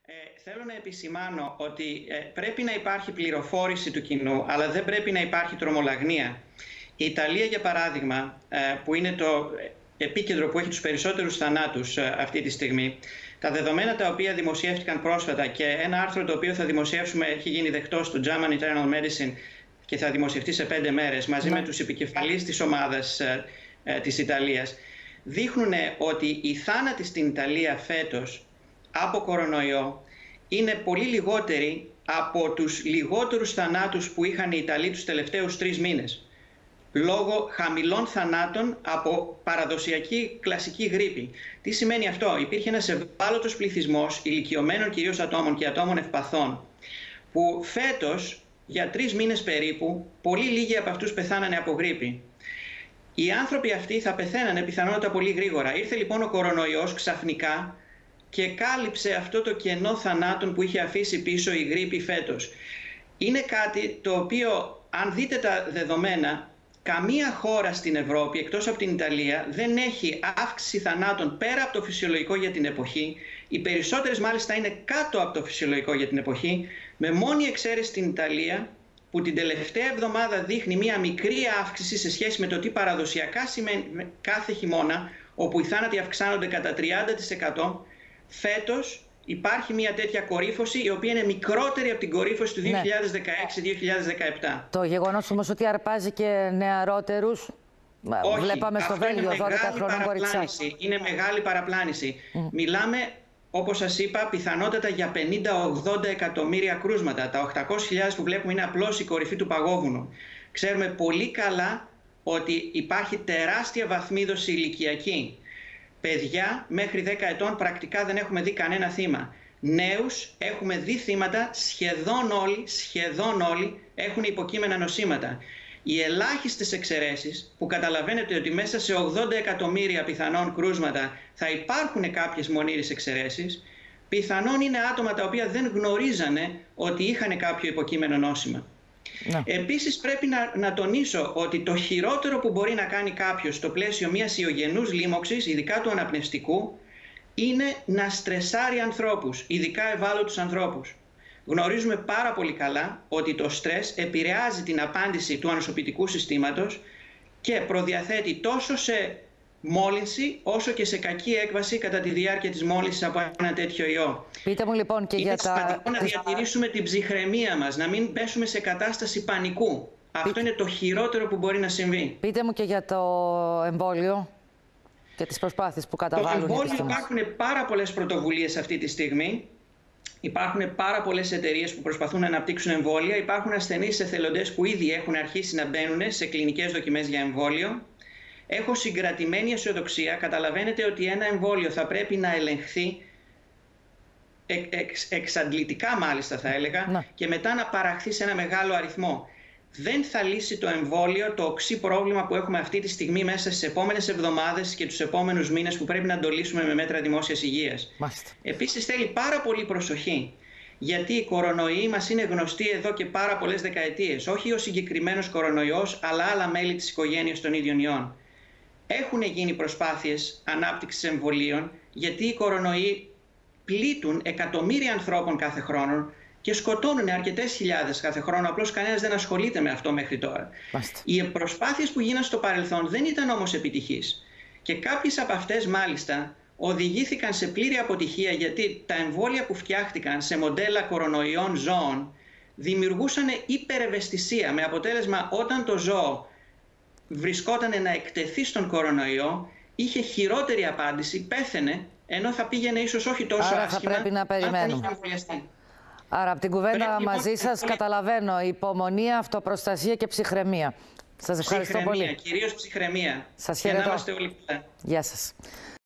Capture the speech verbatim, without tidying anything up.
Ε, θέλω να επισημάνω ότι ε, πρέπει να υπάρχει πληροφόρηση του κοινού, αλλά δεν πρέπει να υπάρχει τρομολαγνία. Η Ιταλία, για παράδειγμα, ε, που είναι το επίκεντρο που έχει τους περισσότερους θανάτους ε, αυτή τη στιγμή, τα δεδομένα τα οποία δημοσιεύτηκαν πρόσφατα και ένα άρθρο το οποίο θα δημοσιεύσουμε έχει γίνει δεκτό στο German Internal Medicine και θα δημοσιευτεί σε πέντε μέρες μαζί με τους επικεφαλείς της ομάδας ε, ε, της Ιταλίας, δείχνουν ότι οι θάνατοι στην Ιταλία φέτος από κορονοϊό είναι πολύ λιγότεροι από τους λιγότερους θανάτους που είχαν οι Ιταλοί τους τελευταίους τρεις μήνες. Λόγω χαμηλών θανάτων από παραδοσιακή κλασική γρίπη. Τι σημαίνει αυτό? Υπήρχε ένας ευάλωτος πληθυσμός ηλικιωμένων κυρίως ατόμων και ατόμων ευπαθών, που φέτος για τρεις μήνες περίπου πολύ λίγοι από αυτούς πεθάνανε από γρίπη. Οι άνθρωποι αυτοί θα πεθαίνανε πιθανότατα πολύ γρήγορα. Ήρθε λοιπόν ο κορονοϊός ξαφνικά και κάλυψε αυτό το κενό θανάτων που είχε αφήσει πίσω η γρίπη φέτος. Είναι κάτι το οποίο, αν δείτε τα δεδομένα, καμία χώρα στην Ευρώπη, εκτός από την Ιταλία, δεν έχει αύξηση θανάτων πέρα από το φυσιολογικό για την εποχή. Οι περισσότερες μάλιστα είναι κάτω από το φυσιολογικό για την εποχή, με μόνη εξαίρεση την Ιταλία, που την τελευταία εβδομάδα δείχνει μία μικρή αύξηση σε σχέση με το τι παραδοσιακά σημαίνει κάθε χειμώνα, όπου οι θάνατοι αυξάνονται κατά τριάντα τοις εκατό. Φέτος υπάρχει μια τέτοια κορύφωση, η οποία είναι μικρότερη από την κορύφωση του δύο χιλιάδες δεκαέξι δύο χιλιάδες δεκαεπτά. Το γεγονός όμως ότι αρπάζει και νεαρότερους, όχι, βλέπαμε στο Βέλγιο δώδεκα χρονών κοριτσιά. Είναι μεγάλη παραπλάνηση. Mm. Μιλάμε, όπως σας είπα, πιθανότατα για πενήντα με ογδόντα εκατομμύρια κρούσματα. Τα οκτακόσιες χιλιάδες που βλέπουμε είναι απλώς η κορυφή του παγόβουνου. Ξέρουμε πολύ καλά ότι υπάρχει τεράστια βαθμίδωση ηλικιακή. Παιδιά μέχρι δέκα ετών πρακτικά δεν έχουμε δει κανένα θύμα. Νέους έχουμε δει θύματα, σχεδόν όλοι, σχεδόν όλοι έχουν υποκείμενα νοσήματα. Οι ελάχιστες εξαιρέσεις, που καταλαβαίνετε ότι μέσα σε ογδόντα εκατομμύρια πιθανόν κρούσματα θα υπάρχουν κάποιες μονήρεις εξαιρέσεις, πιθανόν είναι άτομα τα οποία δεν γνωρίζανε ότι είχαν κάποιο υποκείμενο νόσημα. Ναι. Επίσης πρέπει να, να τονίσω ότι το χειρότερο που μπορεί να κάνει κάποιος στο πλαίσιο μιας ιογενούς λίμωξης, ειδικά του αναπνευστικού, είναι να στρεσάρει ανθρώπους, ειδικά ευάλωτους ανθρώπους. Γνωρίζουμε πάρα πολύ καλά ότι το στρες επηρεάζει την απάντηση του ανοσοποιητικού συστήματος και προδιαθέτει τόσο σε μόλυνση όσο και σε κακή έκβαση κατά τη διάρκεια της μόλυνσης από ένα τέτοιο ιό. Πείτε μου λοιπόν και είναι για τα... Είναι σημαντικό να διατηρήσουμε την ψυχραιμία μας, να μην πέσουμε σε κατάσταση πανικού. Αυτό Πείτε... είναι το χειρότερο που μπορεί να συμβεί. Πείτε μου και για το εμβόλιο και τις προσπάθειες που καταβάλουν. Το εμβόλιο, υπάρχουν πάρα πολλές πρωτοβουλίες αυτή τη στιγμή. Υπάρχουν πάρα πολλές εταιρείες που προσπαθούν να αναπτύξουν εμβόλια. Υπάρχουν ασθενείς εθελοντές που ήδη έχουν αρχίσει να μπαίνουν σε κλινικές δοκιμές για εμβόλιο. Έχω συγκρατημένη αισιοδοξία. Καταλαβαίνετε ότι ένα εμβόλιο θα πρέπει να ελεγχθεί εξ, εξαντλητικά, μάλιστα θα έλεγα, να. και μετά να παραχθεί σε ένα μεγάλο αριθμό. Δεν θα λύσει το εμβόλιο το οξύ πρόβλημα που έχουμε αυτή τη στιγμή μέσα στις επόμενες εβδομάδες και τους επόμενους μήνες, που πρέπει να το λύσουμε με μέτρα δημόσιας υγείας. Μάλιστα. Επίσης θέλει πάρα πολύ προσοχή, γιατί οι κορονοϊοί μας είναι γνωστοί εδώ και πάρα πολλές δεκαετίες. Όχι ο συγκεκριμένος κορονοϊός, αλλά άλλα μέλη της οικογένειας των ίδιων ιών. Έχουν γίνει προσπάθειες ανάπτυξης εμβολίων, γιατί οι κορονοϊοί πλήττουν εκατομμύρια ανθρώπων κάθε χρόνο και σκοτώνουν αρκετές χιλιάδες κάθε χρόνο. Απλώς κανένας δεν ασχολείται με αυτό μέχρι τώρα. Μάλιστα. Οι προσπάθειες που γίναν στο παρελθόν δεν ήταν όμως επιτυχείς. Και κάποιες από αυτές μάλιστα οδηγήθηκαν σε πλήρη αποτυχία, γιατί τα εμβόλια που φτιάχτηκαν σε μοντέλα κορονοϊών ζώων δημιουργούσαν υπερευαισθησία, με αποτέλεσμα όταν το ζώο βρισκόταν να εκτεθεί στον κορονοϊό, είχε χειρότερη απάντηση, πέθαινε, ενώ θα πήγαινε ίσως όχι τόσο Άρα άσχημα, θα πρέπει να περιμένουμε. Άρα από την κουβέντα πρέπει, μαζί λοιπόν, σας καταλαβαίνω υπομονή, αυτοπροστασία και ψυχραιμία. Σας ευχαριστώ ψυχραιμία, πολύ. Κυρίως ψυχραιμία. Σας χαιρετώ. Να είμαστε όλοι καλά. Γεια σας.